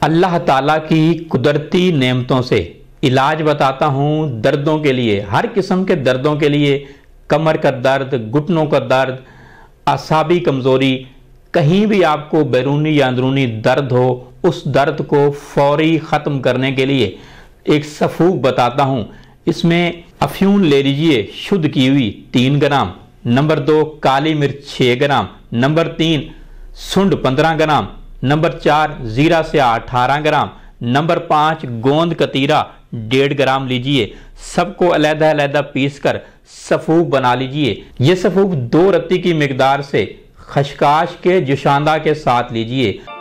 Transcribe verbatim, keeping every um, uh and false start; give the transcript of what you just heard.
अल्लाह ताला की कुदरती नेमतों से इलाज बताता हूँ दर्दों के लिए, हर किस्म के दर्दों के लिए। कमर का दर्द, घुटनों का दर्द, आसाबी कमज़ोरी, कहीं भी आपको बैरूनी या अंदरूनी दर्द हो, उस दर्द को फौरी ख़त्म करने के लिए एक सफ़ूफ बताता हूँ। इसमें अफ्यून ले लीजिए शुद्ध की हुई तीन ग्राम, नंबर दो काली मिर्च छः ग्राम, नंबर तीन सुंड पंद्रह ग्राम, नंबर चार जीरा से अठारह ग्राम, नंबर पाँच गोंद कतीरा डेढ़ ग्राम लीजिए। सबको अलहदा अलहदा पीस कर सफ़ूफ बना लीजिए। ये सफ़ूफ दो रत्ती की मिकदार से खशकाश के जुशांदा के साथ लीजिए।